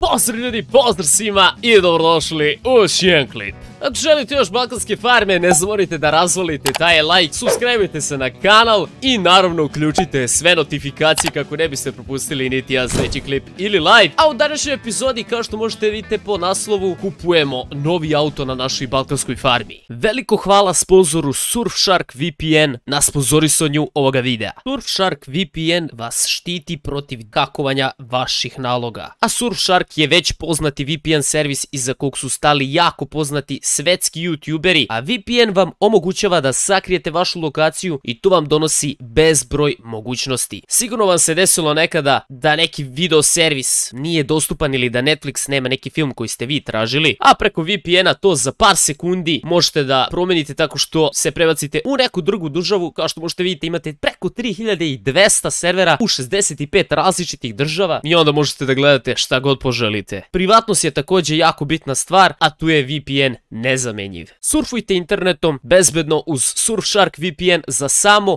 Pozdrav ljudi, pozdrav svima i dobrodošli u još jedan klip. Ako želite još balkanske farme, ne zaboravite da razvolite taj like, subscribe-ite se na kanal i naravno uključite sve notifikacije kako ne biste propustili niti jedan sljedeći klip ili live. A u današnjoj epizodi, kao što možete vidjeti po naslovu, kupujemo novi auto na našoj balkanskoj farmi. Veliko hvala sponzoru Surfshark VPN na sponzorisanju ovoga videa. Surfshark VPN vas štiti protiv hakovanja vaših naloga. A Surfshark je već poznati VPN servis iza kog su stali jako poznati svetski youtuberi, a VPN vam omogućava da sakrijete vašu lokaciju i to vam donosi bezbroj mogućnosti. Sigurno vam se desilo nekada da neki video servis nije dostupan ili da Netflix nema neki film koji ste vi tražili, a preko VPN-a to za par sekundi možete da promenite tako što se prebacite u neku drugu državu. Kao što možete vidjeti, imate preko 3200 servera u 65 različitih država i onda možete da gledate šta god poželite. Privatnost je također jako bitna stvar, a tu je VPN nezamenjiv. Surfujte internetom bezbedno uz Surfshark VPN za samo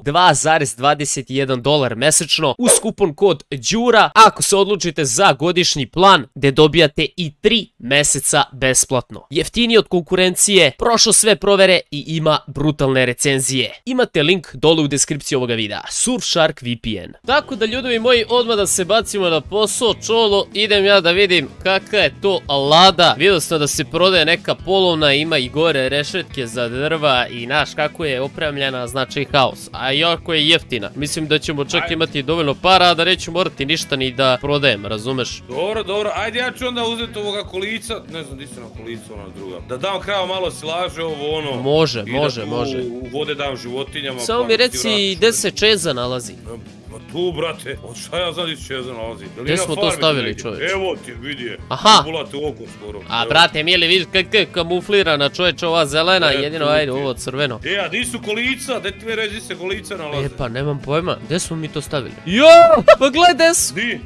$2,21 mesečno uz kupon kod Đura ako se odlučite za godišnji plan gdje dobijate i 3 meseca besplatno. Jeftiniji od konkurencije, prošao sve provere i ima brutalne recenzije. Imate link dole u deskripciji ovoga videa. Surfshark VPN. Tako da ljudovi moji, odmah da se bacimo na posao. Čolo, idem ja da vidim kakva je to lada. Vidio sam da se prodaje neka polovna, ima i gore rešetke za drva i naš kako je opremljena, znači haos. A jako je jeftina. Mislim da ćemo čak imati dovoljno para da neću morati ništa ni da prodajem, razumeš? Dobro, ajde ja ću onda uzeti ovoga kolica, ne znam di se na kolicu ona druga. Da dam krava malo silaže, ovo ono. Može. U vode dam životinjama. Samo mi reci gdje se čeza nalazi. Tu, brate, od šta ja znam gdje se čeza nalazi? Gdje smo to stavili, čovječ? Evo ti, vidi je. Aha. Bulate oko skoro. A brate, Mili, vidiš kako je kamuflirana, čovječ, ova zelena, jedino ajde ovo crveno. A di su kolica? Gdje ti mi reći se kolica nalaze? Pa nemam pojma, gdje smo mi to stavili? Jo, pa gledaj gdje su. Di?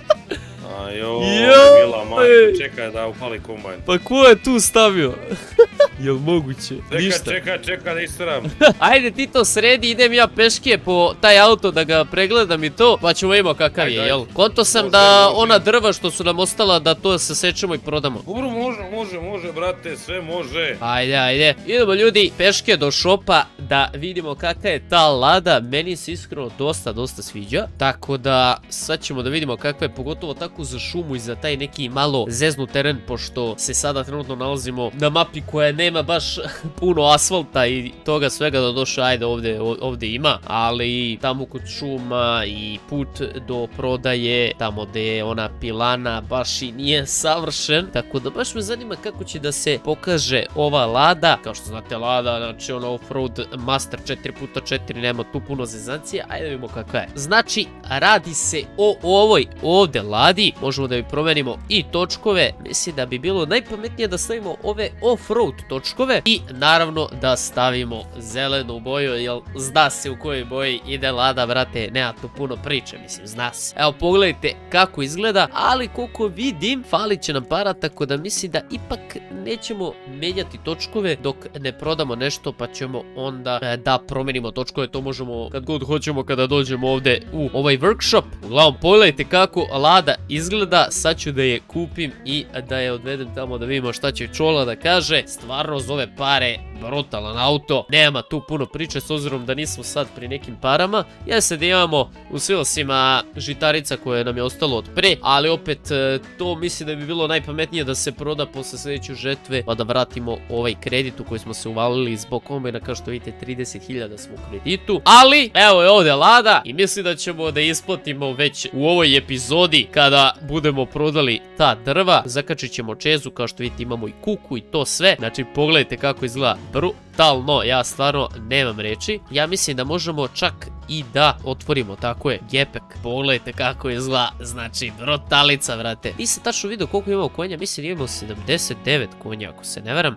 Mila, majko, čekaj da upali kombajn. Pa ko je tu stavio? Jel moguće? Ništa. Čekaj da istaram. Ajde ti to sredi, idem ja peške po taj auto da ga pregledam i to, pa ćemo imamo kakav je, jel? Konto sam da ona drva što su nam ostala da to sasečemo i prodamo. Dobro, može, brate, sve može. Ajde. Idemo ljudi peške do šopa da vidimo kakva je ta lada. Meni se iskreno dosta sviđa. Tako da sad ćemo da vidimo kakva je, pogotovo tako za šumu i za taj neki malo zeznut teren, pošto se sada trenutno nalazimo na mapi koja nema baš puno asfalta i toga svega. Da došlo, ajde ovdje ima, ali tamo kod šuma i put do prodaje, tamo gdje je ona pilana, baš i nije savršen. Tako da baš me zanima kako će da se pokaže ova lada. Kao što znate, lada, znači ono Offroad Master 4x4, nema tu puno zezancije. Ajde da vidimo kakva je. Znači, radi se o ovoj ovdje ladi. Možemo da bi promenimo i točkove. Mislim da bi bilo najpametnije da stavimo ove off-road točkove i naravno da stavimo zelenu boju, jer zna se u kojoj boji ide lada, brate, nema tu puno priče, mislim, zna se. Evo, pogledajte kako izgleda, ali koliko vidim, falit će nam para, tako da mislim da ipak nećemo menjati točkove dok ne prodamo nešto, pa ćemo onda da promenimo točkove. To možemo kad god hoćemo kada dođemo ovdje u ovaj workshop. Uglavnom, pogledajte kako lada izgleda. Sad ću da je kupim i da je odvedem tamo da vidimo šta će Čola da kaže. Stvarno zove pare, brutalan auto, nema tu puno priče s obzirom da nismo sad pri nekim parama. Jeste da imamo u silosima žitarica koje nam je ostalo od pre, ali opet to mislim da bi bilo najpametnije da se proda posle sljedeće žetve, pa da vratimo ovaj kredit u koji smo se uvalili zbog kombajna. Kao što vidite, 30.000 smo u kreditu, ali evo je ovdje lada i mislim da ćemo da isplatimo već u ovoj epizodi kada budemo prodali ta drva. Zakačit ćemo čezu, kao što vidite imamo i kuku i to sve. Znači pogledajte kako izgleda brutalno, ja stvarno nemam reči. Ja mislim da možemo čak i da otvorimo, tako je, gepek. Pogledajte kako izgleda, znači brutalica, vrate. Nisam tačno vidio koliko imamo konja, mislim da imamo 79 konja, ako se ne varam,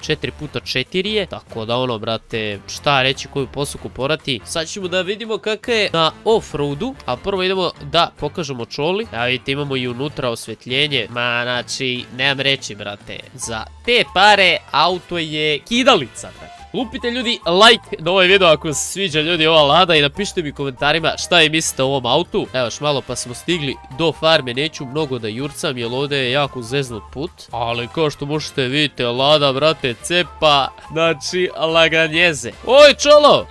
4x4 je, tako da ono, brate, šta reći, koju posuku porati. Sad ćemo da vidimo kakva je na off-roadu, a prvo idemo da pokažemo Čoli. Ja vidite, imamo i unutra osvetljenje, ma znači, nemam reći, brate, za te pare auto je kidalica, brate. Lupite ljudi like na ovaj video ako se sviđa ljudi ova lada i napišite mi u komentarima šta je mislite o ovom autu. Evo još malo pa smo stigli do farme, neću mnogo da jurcam jer ovdje je jako zeznut put. Ali kao što možete vidite lada brate cepa, znači laganjeze. Oj čolo!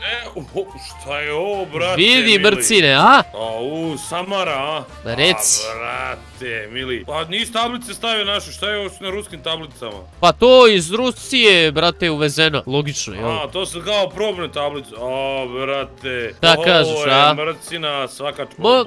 Šta je ovo brate Vidi mrcine, a? Samara, a? Reci. Brate mili. Pa nisi tablice stavio naše, šta je ovo na ruskim tablicama? Pa to iz Rusije brate uvezeno, logično jel? A, to su kao probne tablice, a brate. Da kažeš, a? Ovo je mrcina svaka...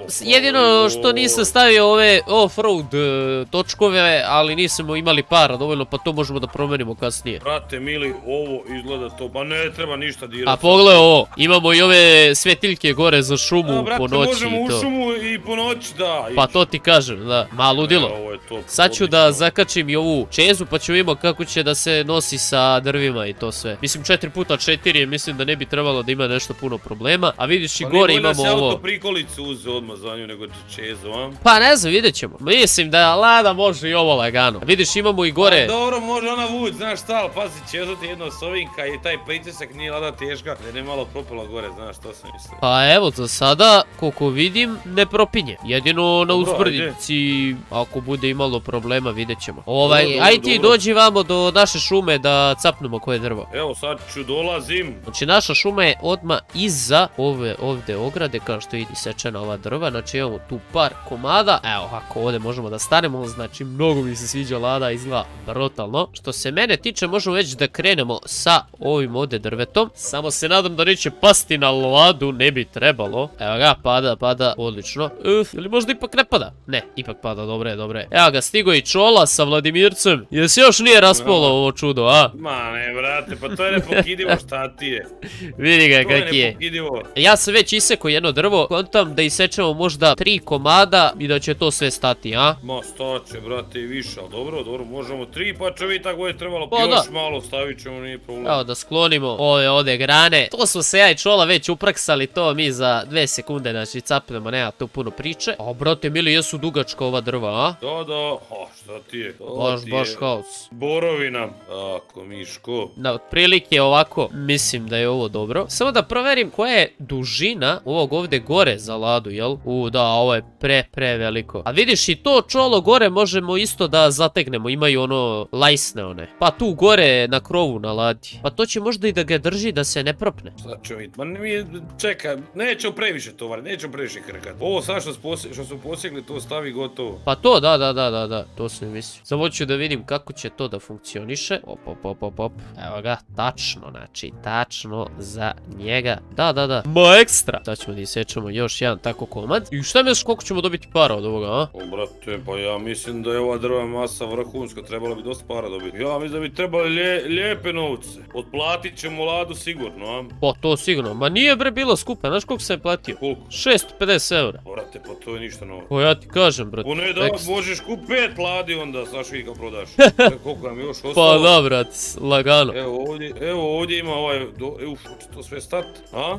Jedino što nisam stavio ove off-road točkove, ali nismo imali para dovoljno, pa to možemo da promenimo kasnije. Brate mili, ovo izgleda to, pa ne treba ništa dirati. A pogledaj ovo, imamo i ove svetiljke gore za šumu po noći i to. Brate, možemo u šumu i po noći, da. Pa to ti kažem, da, ma ludilo. Sad ću da zakačim i ovu čezu, pa ću vidimo kako će da se nosi sa drvima i to sve. Mislim 4x4, mislim da ne bi trebalo da ima nešto puno problema, a vidiš i gore imamo ovo. Pa nije bolje da se auto prikolicu uze odmah za nju nego čezu, a? Pa ne znam, vidjet ćemo. Mislim da lada može i ovo lagano. Vidiš imamo i gore. Pa dobro, može ona vuć, znaš šta, ali pazi, čezo ti jedno sovinka i taj pritisak nije lada teška, da je ne malo propala gore, znaš što sam mislio. Pa evo, za sada, koliko vidim, ne propinje. Jedino na uzbrdici, ako bude imalo problema, vidjet ćemo. Aj ti dođi vamo do naše šume da capnemo koje drvo. Evo sad ću dolazim. Znači naša šuma je odmah iza ove ovdje ograde, kao što vidi sečena ova drva. Znači imamo tu par komada. Evo, ako ovdje možemo da stanemo, znači mnogo mi se sviđa lada, izgleda brutalno. Što se mene tiče, možemo već da krenemo sa ovim ovdje drvetom. Samo se nadam da neće pasti na ladu, ne bi trebalo. Evo ga, pada, odlično. Ili možda ipak ne pada? Ne, ipak pada, dobro je. Evo ga, stigo i čola sa Vladimircem. Jesi još nije raspalo ovo čudo, a? Ma ne, brate, pa to je nepokidivo, šta ti je? Vidi ga kak je. Ja sam već isekao jedno drvo, kontam da isečemo možda 3 komada i da će to sve stati, a? Ma staće, brate, i više, ali dobro, možemo 3, pa će vi tako je trebalo, još malo stavit ćemo, nije problem. Evo da sklonimo ove ovdje grane. To smo se ja i čola već upraksali, to mi za 2 sekunde, znači capnemo, nema tu puno priče. A brate, mili, jesu dugačka ova drva, a? Da, šta ti je? Baš haos. Borovina, ako miško. Da, otprilike ovako, mislim da je ovo dobro. Samo da proverim koja je dužina ovog ovdje gore za ladu, jel? Da, ovo je pre veliko. A vidiš i to čolo gore možemo isto da zategnemo, imaju ono lajsne one. Pa tu gore na krovu na ladi. Pa to će možda i da ga drži da se ne propne. Sad ću vidjeti, ma čekaj, nećemo previše tovar, nećemo previše krkati. Ovo sad što su posjegli, to stavi gotovo. Pa to, da, to sam mislio. Samo ću da vidim kako će to da funkcioniše. Op. Evo ga, tačno, znači, tačno za njega. Da. Ma ekstra. Sad ćemo da isečemo još jedan tako komad. I šta misliš koliko ćemo dobiti para od ovoga, a? O, brate, pa ja mislim da je ova drva masa vrhunska, trebalo bi dosta para dobiti. Ja mislim da bi trebali lijepe novce. Otplatit ćemo ladu sigurno, a? Pa to sigurno, ma nije bre bilo skupa, znaš koliko sam je platio? Koliko? 650 eura. Brate, pa to je ništa novo. Pa ja ti kažem, brate. O ne da, možeš kup 5 ladi onda, znaš vi kad prodaš. Koliko nam još ostalo? Pa da, brate, lagano. Evo ovdje ima ovaj, hoće to sve stat, a?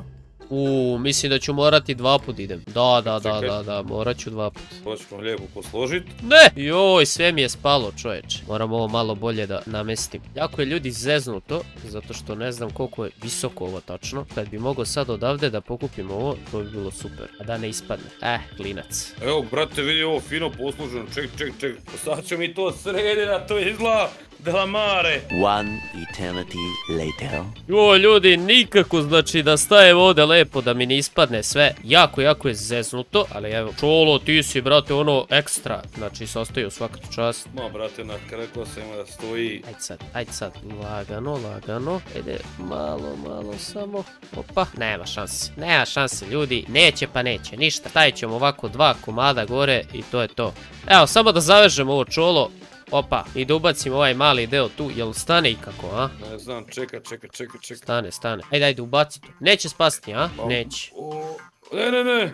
Mislim da ću morati 2 put idem. Da, morat ću 2 put. To ćemo lijepo posložit. Ne! Joj, sve mi je spalo, čoveče. Moram ovo malo bolje da namestim. Jako je ljudi zeznuto, zato što ne znam koliko je visoko ovo tačno. Kad bi mogao sad odavde da pokupim ovo, to bi bilo super. A da ne ispadne. Klinac. Evo, brate, vidi ovo fino posluženo. Ček. Sad ću mi to srediti da to izgleda. Delamare. One eternity later. Joj, ljudi, nikako znači da stajem ovdje lepo da mi ne ispadne sve. Jako je zeznuto, ali evo, čolo, ti si, brate, ono ekstra. Znači, sastoji u svakatu čast. Ma, brate, rekao sam ima da stoji. Ajde sad, lagano. Ajde, malo samo. Opa, nema šanse, ljudi. Neće pa neće, ništa. Stavit ćemo ovako 2 komada gore i to je to. Evo, samo da zavežemo ovo čolo. Opa, i da ubacim ovaj mali deo tu, jel stane ikako, a? Ne znam, čekaj. Stane. Ajde, ubaci to. Neće spasti, a? Neće. Ne.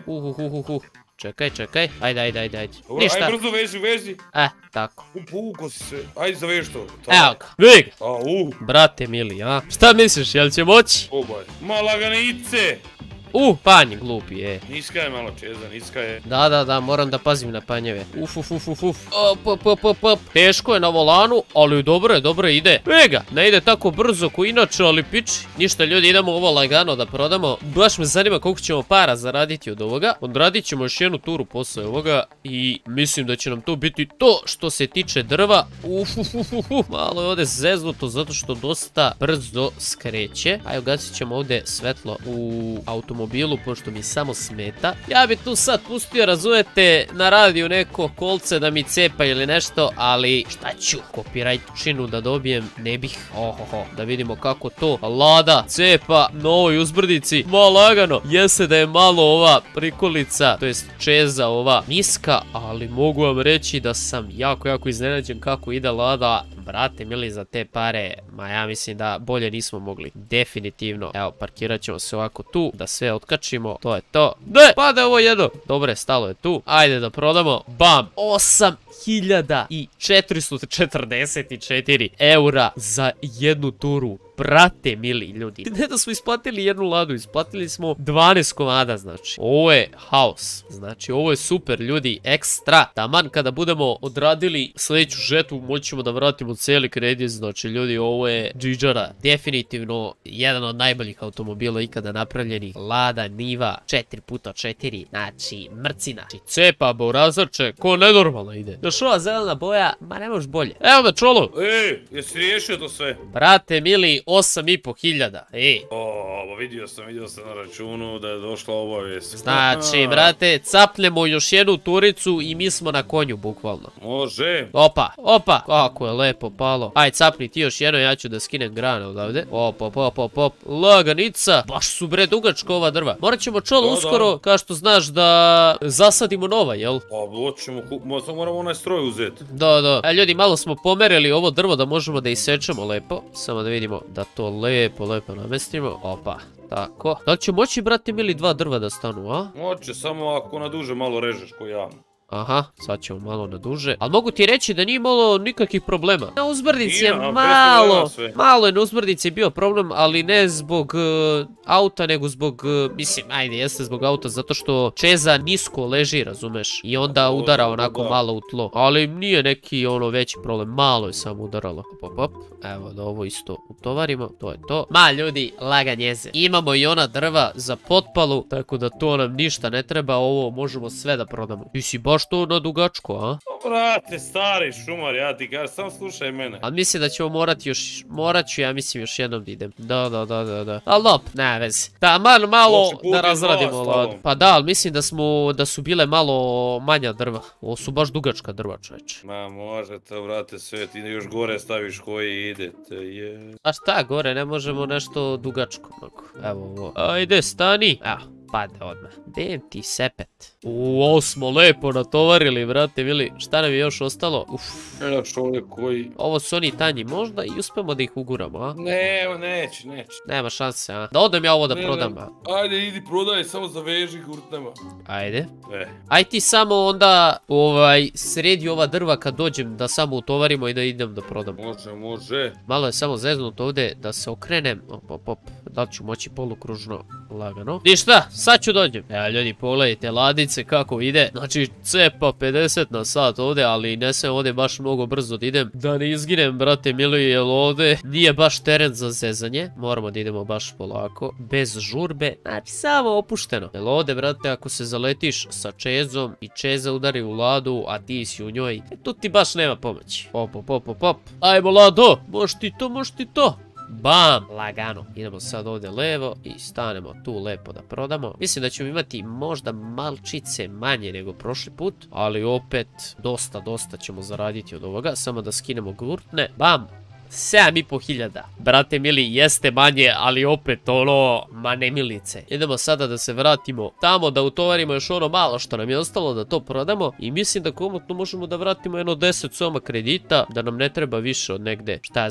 Čekaj. Ajde. Ništa. Ajde, brzo veži. Tako. Upuko si se. Ajde, zaveži to. Evo ga. Vidi ga. Brate mili, a? Šta misliš, jel će moći? Ma laganice. Panj glupi, Niska je malo Čeza, niska je. Da, moram da pazim na panjeve. Uf. Op. Teško je na volanu, ali dobro ide. Ega, ne ide tako brzo ko inače, ali piči. Ništa ljudi, idemo ovo lagano da prodamo. Baš me zanima koliko ćemo para zaraditi od ovoga. Odradit ćemo još jednu turu posle ovoga i mislim da će nam to biti to što se tiče drva. Malo je ovdje zeznuto zato što dosta brzo skreće. Ajde, ugasit ćemo ovdje svetlo u automobilu pošto mi samo smeta. Ja bi tu sad pustio, razumete, na radiju neko kolce da mi cepa ili nešto, ali šta ću? Copyrightčinu da dobijem ne bih. Da vidimo kako to Lada cepa na ovoj uzbrdici. Malo lagano. Jeste da je malo ova prikolica, to jest Čeza ova niska, ali mogu vam reći da sam jako iznenađen kako ide Lada. Brate mili, za te pare, ma ja mislim da bolje nismo mogli. Definitivno. Evo, parkirat ćemo se ovako tu, da sve otkačimo. To je to. Ne, pade ovo jedno. Dobre, stalo je tu. Ajde da prodamo. Bam! 8444 eura za jednu turu. Brate mili ljudi. Ne da smo isplatili jednu ladu, isplatili smo 12 komada, znači. Ovo je haos. Znači, ovo je super ljudi, ekstra. Taman kada budemo odradili sljedeću žetvu, moćemo da vratimo cijeli kredit. Znači ljudi, ovo je džiđara. Definitivno jedan od najboljih automobila ikada napravljenih. Lada Niva 4x4. Znači, mrcina. Znači, cepa, borazarče, ko nenormalno ide. Još ova zelena boja, ma ne možeš bolje. Evo me čolo. Jesi riješio to sve? Brate mili, 8.500. Vidio sam na računu da je došla obavijest. Znači, brate, capnemo još jednu turicu i mi smo na konju, bukvalno. Može. Opa, kako je lepo palo. Aj, capni ti još jedno, ja ću da skinem grane odavde. Op. Laganica. Baš su bre dugačka ova drva. Morat ćemo čolo uskoro, kao što znaš, da zasadimo nova, jel? Pa, moramo onaj stroj uzeti. Da. Ljudi, malo smo pomerili ovo drvo da možemo da isečemo lepo. Samo da vidimo da to lepo namestimo. Opa, tako. Da li će moći, brate mili, 2 drva da stanu, a? Moće, samo ako na duže malo režeš ko ja. Aha, sad ćemo malo na duže. Ali mogu ti reći da nije imalo nikakvih problema. Na uzbrdici je malo je na uzbrdici bio problem, ali ne zbog auta, nego zbog, mislim, ajde, jeste zbog auta, zato što Čeza nisko leži, razumeš, i onda udara onako malo u tlo. Ali nije neki ono veći problem, malo je samo udaralo. Hop. Evo da ovo isto utovarimo, to je to. Ma ljudi, laganjeze. Imamo i ona drva za potpalu, tako da to nam ništa ne treba, ovo možemo sve da prodamo. Ti si baš to na dugačko, a? Brate, stari šumar, ja ti kažem, sam slušaj mene. Ali mislim da ćemo morat ću ja mislim još jednom da idem. Da. Ali op, ne vezi. Taman malo da razradimo ladu. Pa da, ali mislim da su bile malo manja drva. Ovo su baš dugačka drva, čovječe. Ma možete, brate, sve ti još gore staviš koji idete, je. A šta gore, ne možemo nešto dugačko. Evo ovo. Ajde, stani. Evo. Pade odmah. Dem ti sepet. Ovo smo lepo natovarili, brate mili. Šta nam je još ostalo? Ovo su oni tanji, možda i uspemo da ih uguramo, a? Neće. Nema šanse, a? Da odem ja ovo da prodam, a? Ajde, idi prodaj, samo zaveži gurtnema. Ajde. Aj ti samo onda, sredi ova drva kad dođem da samo utovarimo i da idem da prodam. Može. Malo je samo zeznuto ovdje da se okrenem. Op. Da li ću moći polukružno lagano? Ništa, sad ću dođem. Evo ljudi, pogledajte ladice kako ide. Znači cepa 50 na sat ovdje, ali ne sam ovdje baš mnogo brzo da idem. Da ne izginem, brate mili, jer ovdje nije baš teren za zezanje. Moramo da idemo baš polako, bez žurbe. Znači samo opušteno. Jer ovdje, brate, ako se zaletiš sa Čezom i Čeza udari u ladu, a ti si u njoj, tu ti baš nema pomoći. Op. Ajmo Lado, možeš ti to. Bam! Lagano. Idemo sad ovdje levo i stanemo tu lepo da prodamo. Mislim da ćemo imati možda malčice manje nego prošli put, ali opet dosta ćemo zaraditi od ovoga. Samo da skinemo gurtne. Bam! 7.500. Brate mili, jeste manje, ali opet ono, ma ne milice. Idemo sada da se vratimo tamo, da utovarimo još ono malo što nam je ostalo, da to prodamo. I mislim da komotno možemo da vratimo jedno 10 soma kredita, da nam ne treba više od negde, šta ja znam,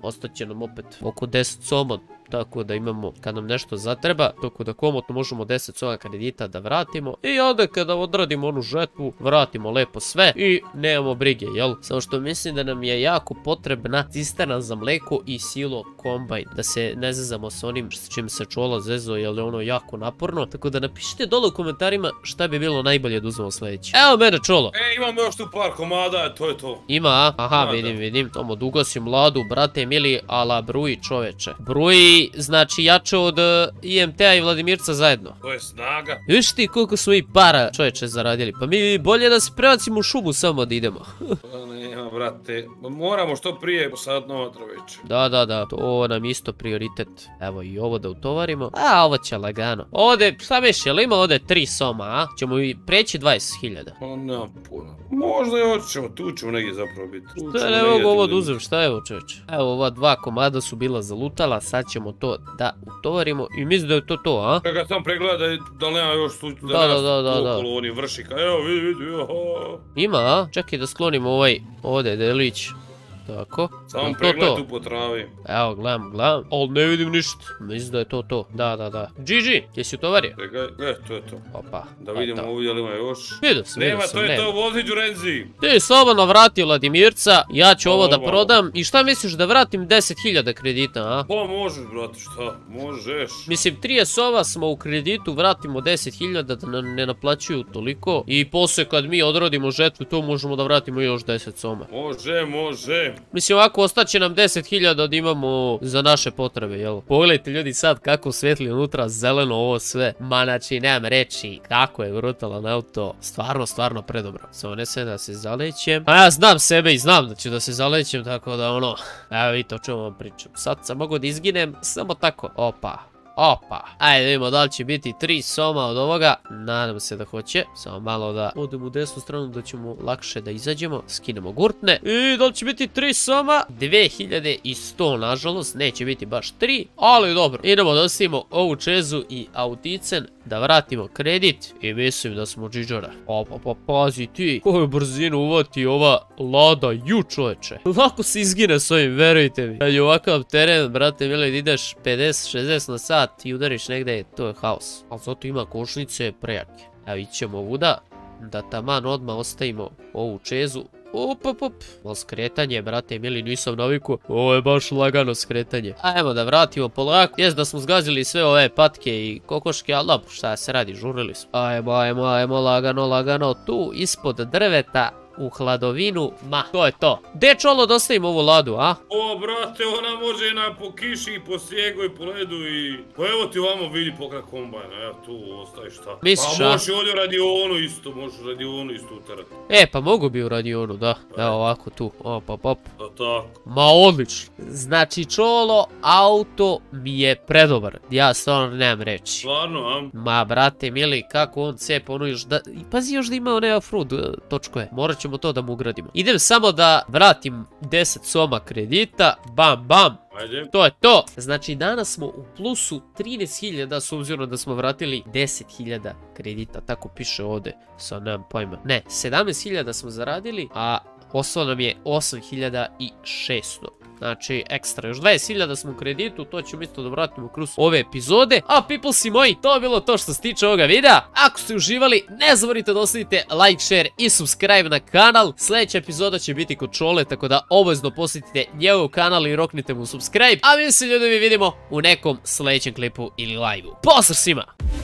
ostaće nam opet oko 10 soma. Tako da imamo, kad nam nešto zatreba, tako da komotno možemo 10 soma kredita da vratimo. I onda kada odradimo onu žetvu, vratimo lepo sve i nemamo brige, jel? Samo što mislim da nam je jako potrebna cisterna za mleko i silo kombajn. Da se ne zezamo s onim s čim se Čola zezo, jer je ono jako naporno. Tako da napišite dole u komentarima šta bi bilo najbolje da uzmemo sljedeće. Evo mene Čolo. Imamo još tu par komada, to je to. Ima, a? Aha, vidim. Tomo, dugo si mladu, brate mili, ala bruji čoveče. Bruji, znači jače od IMT-a i Vladimirca zajedno. To je snaga. Viš ti koliko smo i para čoveče zaradili, pa mi bolje da se prebacimo u šumu samo da idemo. Nema, brate, moramo što prije posaditi nova drveća. Da, to nam isto prioritet. Evo i ovo da utovarimo, a ovo će lagano. Ovdje, šta misliš, jel ima ovdje 3 soma, a? Ćemo i preći 20.000. Pa nema puno. Možda i hoćemo, tu ćemo negdje zapravo biti. Šta ne mogu ovo da uzem, šta je ovo čoveče? Evo ova 2 komada su bila zalutala, sad ćemo to da utovarimo i mislim da je to to, a? Kada sam pregleda da li nema još tu, da. okolo onih vršika, evo vidi, oho. Ima, a? Čekaj da sklonimo ovaj, ovdje delić. Tako. Samo pregled tu po travi. Evo, gledam, ali ne vidim ništa. Mislim da je to. Da. GG, jesi utovario? Čekaj, to je to. Opa. Da vidimo ovdje li ima još. Vidio sam, nema, to je to, vozi Đurenzi. Ti slobodno vrati Vladimirca, ja ću ovo da prodam. I šta misliš da vratim 10.000 kredita, a? Pa možeš, brate, šta? Možeš. Mislim, 30 sova smo u kreditu, vratimo 10.000 da nam ne naplaćuju toliko. I poslije kad mi odradimo žetvu, to možemo da vratimo još 10 soma. Može. Mislim, ovako ostaće nam 10.000 da imamo za naše potrebe, jel? Pogledajte ljudi sad kako svetli unutra, zeleno ovo sve. Ma, znači, nemam reći kako je brutalan auto. Stvarno predobro. Samo ne sve da se zalećem. A ja znam sebe i znam da ću da se zalećem, tako da ono... Evo vidite o čemu vam pričam. Sad sam mogu da izginem samo tako. Opa. Ajde vidimo da li će biti 3 soma od ovoga. Nadam se da hoće. Samo malo da odemo u desnu stranu da ćemo lakše da izađemo. Skinemo gurtne. I da li će biti 3 soma? 2100 nažalost. Neće biti baš 3. Ali dobro. Idemo da ostavimo ovu čezu i auticen. Da vratimo kredit. I mislim da smo džiđora. Pa pazi ti. Koju brzinu uvati ova Lada ju čoveče. Lako se izgine s ovim, verujte mi. Kad je ovakav teren, brate mili, da ideš 50-60 na sat i udariš negdje, to je haos. Ali zato ima kočnice prejake. Evo ićemo ovuda, da taman odmah ostavimo ovu čezu. Op. Malo skretanje, brate mili, nisam naviku. Ovo je baš lagano skretanje. Ajmo da vratimo polako. Jest da smo zgazili sve ove patke i kokoške, ali dobro, šta se radi, žurili smo. Ajmo, lagano, tu ispod drveta. U hladovinu, ma, to je to. Gde Čolo da ostavimo ovu Ladu, a? O, brate, ona može po kiši i po snijegu i po ledu i... Pa evo ti ovamo vidi pokrat kombajna, evo tu ostaviš šta. Misliš, a? Možeš ovdje radionu isto utarati. Pa mogu bi u radionu, da. Evo ovako tu, op. Da tako. Ma odlično. Znači Čolo, auto mi je predobar. Ja stvarno nemam reći. Stvarno, a? Ma, brate mili, kako on cepa, ono još da... Pazi još da ima one off-road točkoje. Morat ćemo to da mu ugradimo. Idem samo da vratim 10 soma kredita. Bam. Ajde. To je to. Znači danas smo u plusu 13.000 s obzirom da smo vratili 10.000 kredita. Tako piše ovdje. Sad nemam pojma. Ne, 17.000 smo zaradili, a ostalo nam je 8.600. Znači, ekstra. Još 20.000 smo u kreditu, to ćemo isto da vratimo kroz ove epizode. A peoplesi moji, to je bilo to što se tiče ovoga videa. Ako ste uživali, ne zaboravite da ostavite like, share i subscribe na kanal. Sljedeća epizoda će biti kod Čole, tako da obavezno posjetite njegov kanal i roknite mu subscribe. A mi se ljudi vidimo u nekom sljedećem klipu ili live-u. Pozdrav svima!